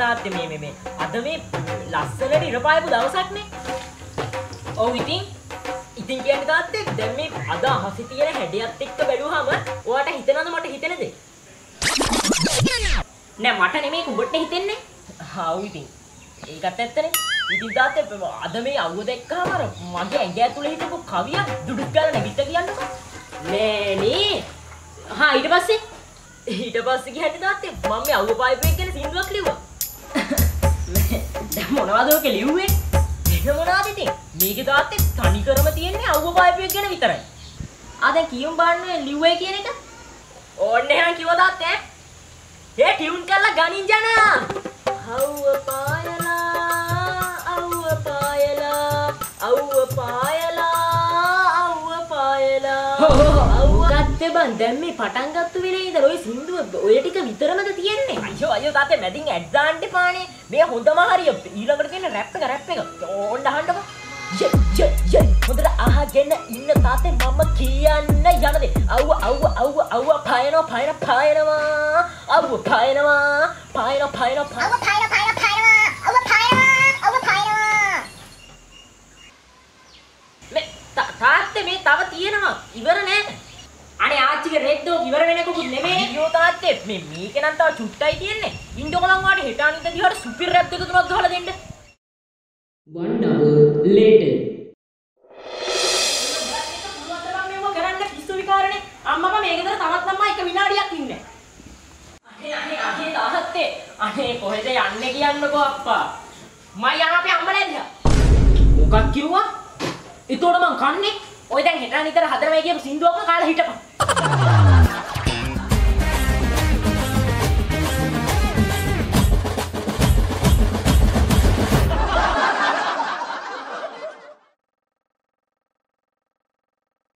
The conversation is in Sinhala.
තාත්තේ මේ අද මේ ලස්සනට ඉර පායපු දවසක්නේ. ඔව් ඉතින් කියන්නේ තාත්තේ දැන් මේ අද අහසේ තියෙන හැඩයත් එක්ක බැලුවාම ඔයාට හිතනවද මට හිතෙන දේ? නෑ මට නෙමෙයි කුඹටනේ හිතෙන්නේ. ඔව් ඉතින් ඒකත් ඇත්තනේ. ඉතින් තාත්තේ අද මේ අවුව දැක්කම අර මගේ ඇඟ ඇතුලේ හිටපු කවියක් දුඩුක් ගාලා නැගිට කියන්නකෝ. නෑනේ. ඊට පස්සේ කියන්නේ තාත්තේ මම මේ අවුව පායිප් එක ගැන සින්දුවක් ලිව්වා. දැන් මොනවද ඔක ලිව්වේ? වෙන මොනවද ඉතින්? මේකේ තාත්තේ තනිකරම තියෙන්නේ අවුව පායිප් එක ගැන විතරයි. දැන් කියමු බලන්න ලිව්වේ කියන එක. ඕන්නේ එහෙනම් කිව්වා තාත්තේ. ටියුන් කරලා ගනින් ජනා. අවුව පායලා බන් දැන් මේ පටන් ගත්ත වෙලේ ඉඳලා ඔය සින්දුව ඔය ටික විතරමද තියෙන්නේ? අයියෝ තාත්තේ මැදින් ඇඩ් දාන්න එපානේ. මේ හොඳම හරිය ඊළඟට තියෙන රැප් එක ඕන්න අහන්නකෝ. ය හොඳට අහගෙන ඉන්න තාත්තේ මම කියන්න යන දේ. අවුව පායනවා. අවුව පායනවා. මේ තාත්තේ මේ තව තියෙනවා. ඉවර නෑ. අනේ ආච්චිගේ රෙද්දෝ ඉවර වෙනකොකුත් නෙමෙයි. අයියෝ තාත්තේ මේක නම් තව චුට්ටයි තියෙන්නේ. ඉන්ඩෝකලන් වාට හෙට අනිද්ද දිහාට සුපිර් රැප් දෙක තුනක් ගහලා දෙන්න. 1 hour later. මේව කරන්න පිස්සු විකාරනේ. අම්මපා මේකේතර තවත් අම්මා එක විනාඩියක් ඉන්නේ. අනේ තාත්තේ. අනේ කොහෙද යන්නේ කියන්නකෝ අප්පා. මම යන අපේ අම්මලා දිහා. මොකක් කිව්වා? ඒතකොට මං කන්නේ ඔය දැන් හෙට අනිතර හදරමයි කියපු සින්දුවක්ම කාලා හිටපන්.